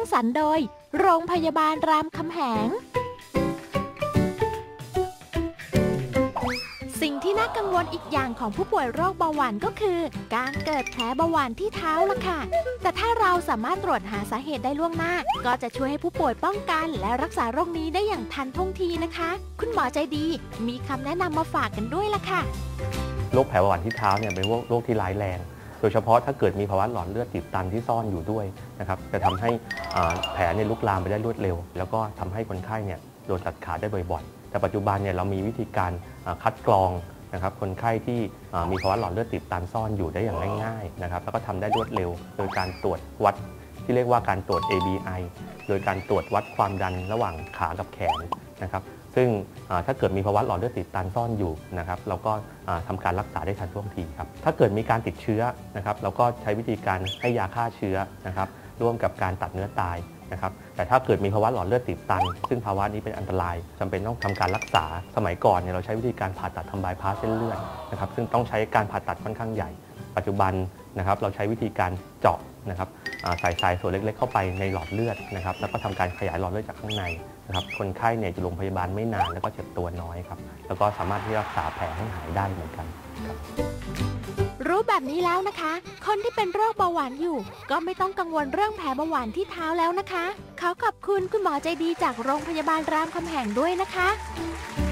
างสรรค์โดยโรงพยาบาลรามคำแหงสิ่งที่น่ากังวลอีกอย่างของผู้ป่วยโรคเบาหวานก็คือการเกิดแผลเบาหวานที่เท้าล่ะค่ะแต่ถ้าเราสามารถตรวจหาสาเหตุได้ล่วงหน้าก็จะช่วยให้ผู้ป่วยป้องกันและรักษาโรคนี้ได้อย่างทันท่วงทีนะคะคุณหมอใจดีมีคำแนะนำมาฝากกันด้วยล่ะค่ะโรคแผลเบาหวานที่เท้าเนี่ยเป็นโรคที่ร้ายแรงโดยเฉพาะถ้าเกิดมีภาวะหลอดเลือดตีบตันที่ซ่อนอยู่ด้วยนะครับจะทำให้แผลลุกลามไปได้รวดเร็วแล้วก็ทำให้คนไข้เนี่ยโดนตัดขาได้บ่อยๆแต่ปัจจุบันเนี่ยเรามีวิธีการคัดกรองนะครับคนไข้ที่มีภาวะหลอดเลือดตีบตันซ่อนอยู่ได้อย่างง่ายๆนะครับแล้วก็ทำได้รวดเร็วโดยการตรวจวัดที่เรียกว่าการตรวจ ABI โดยการตรวจวัดความดันระหว่างขากับแขนนะครับซึ่งถ้าเกิดมีภาวะหลอดเลือดตีบตันซ่อนอยู่นะครับเราก็ทำการรักษาได้ทันท่วงทีครับถ้าเกิดมีการติดเชื้อนะครับเราก็ใช้วิธีการให้ยาฆ่าเชื้อนะครับร่วมกับการตัดเนื้อตายนะครับแต่ถ้าเกิดมีภาวะหลอดเลือดตีบตันซึ่งภาวะนี้เป็นอันตรายจำเป็นต้องทำการรักษาสมัยก่อนเนี่ยเราใช้วิธีการผ่าตัดทำบายพาสเส้นเลือดนะครับซึ่งต้องใช้การผ่าตัดค่อนข้างใหญ่ปัจจุบันนะครับเราใช้วิธีการเจาะนะครับใส่ทรายส่วนเล็กๆเข้าไปในหลอดเลือดนะครับแล้วก็ทำการขยายหลอดเลือดจากข้างในนะครับคนไข้เนี่ยจะลงพยาบาลไม่นานแล้วก็เจ็บตัวน้อยครับแล้วก็สามารถที่รักษาแผลให้หายได้เหมือนกันครับรู้แบบนี้แล้วนะคะคนที่เป็นโรคเบาหวานอยู่ก็ไม่ต้องกังวลเรื่องแผลเบาหวานที่เท้าแล้วนะคะขอขอบคุณคุณหมอใจดีจากโรงพยาบาลรามคำแหงด้วยนะคะ